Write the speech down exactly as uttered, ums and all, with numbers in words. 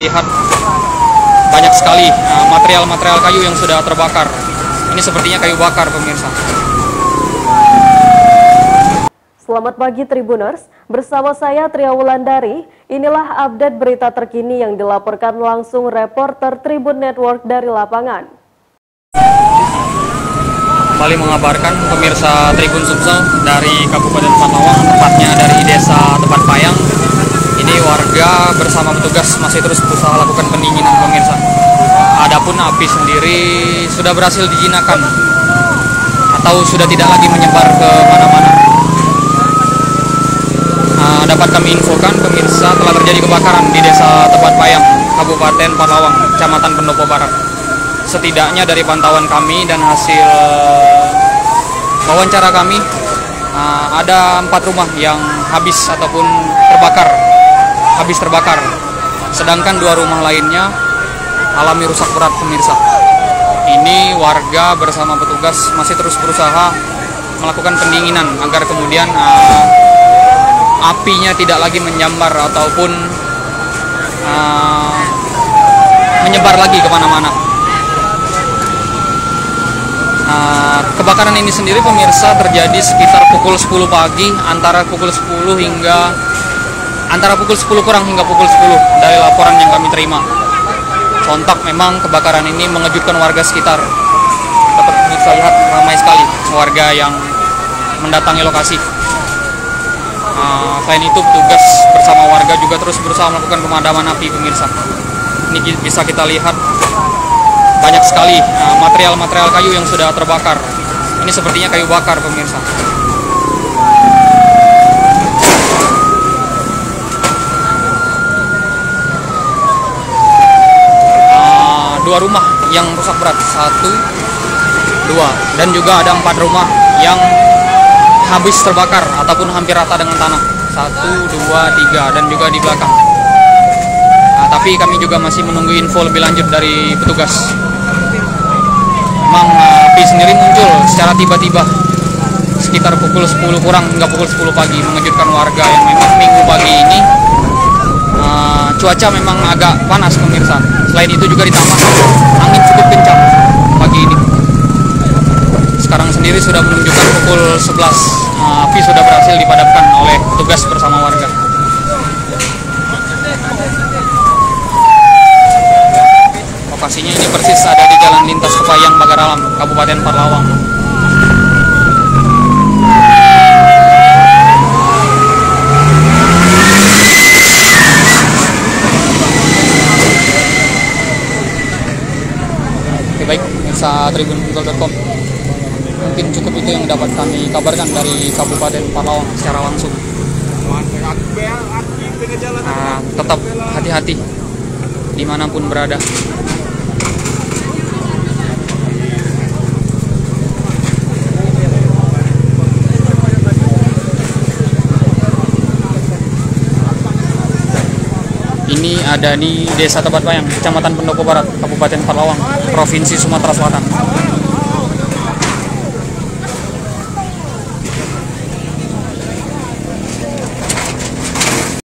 Lihat banyak sekali material-material uh, kayu yang sudah terbakar. Ini sepertinya kayu bakar, pemirsa. Selamat pagi Tribuners, bersama saya Tria Wulandari. Inilah update berita terkini yang dilaporkan langsung reporter Tribun Network dari lapangan. Kembali mengabarkan pemirsa Tribun Sumsel dari Kabupaten Panlawang, tepatnya dari Desa Tepat Payang. Ini warga bersama petugas masih terus berusaha lakukan pendinginan, pemirsa. Adapun api sendiri sudah berhasil dijinakan atau sudah tidak lagi menyebar ke mana-mana. Nah, dapat kami infokan, pemirsa, telah terjadi kebakaran di Desa Tepat Payang, Kabupaten Panlawang, Kecamatan Pendopo Barat. Setidaknya dari pantauan kami dan hasil wawancara kami, ada empat rumah yang habis ataupun terbakar, habis terbakar. Sedangkan dua rumah lainnya alami rusak berat, pemirsa. Ini warga bersama petugas masih terus berusaha melakukan pendinginan agar kemudian uh, apinya tidak lagi menyambar ataupun uh, menyebar lagi kemana-mana. Uh, kebakaran ini sendiri, pemirsa, terjadi sekitar pukul sepuluh pagi, antara pukul sepuluh hingga antara pukul sepuluh kurang hingga pukul sepuluh dari laporan yang kami terima. Sontak memang kebakaran ini mengejutkan warga sekitar. Dapat pemirsa lihat ramai sekali warga yang mendatangi lokasi. Uh, selain itu petugas bersama warga juga terus berusaha melakukan pemadaman api, pemirsa. Ini bisa kita lihat banyak sekali material-material uh, kayu yang sudah terbakar. Ini sepertinya kayu bakar, pemirsa. Uh, dua rumah yang rusak berat, satu, dua, dan juga ada empat rumah yang habis terbakar ataupun hampir rata dengan tanah. Satu, dua, tiga, dan juga di belakang. Nah, tapi kami juga masih menunggu info lebih lanjut dari petugas. Memang api sendiri muncul secara tiba-tiba sekitar pukul sepuluh kurang hingga pukul sepuluh pagi, mengejutkan warga yang memang minggu pagi ini uh, cuaca memang agak panas, pemirsa. Selain itu juga ditambah angin cukup kencang pagi ini. Sekarang sendiri sudah menunjukkan pukul sebelas, uh, api sudah berhasil dipadamkan oleh petugas bersama warga. Lokasinya ini persis ada di Jalan Lintas Kepayang, Bagaralam, Kabupaten Panlawang. Oke, baik, pemirsa tribun sumsel titik com. Mungkin cukup itu yang dapat kami kabarkan dari Kabupaten Panlawang secara langsung. Nah, tetap hati-hati dimanapun berada. Ini ada di Desa Tepat Payang, Kecamatan Pendopo Barat, Kabupaten Panlawang, Provinsi Sumatera Selatan.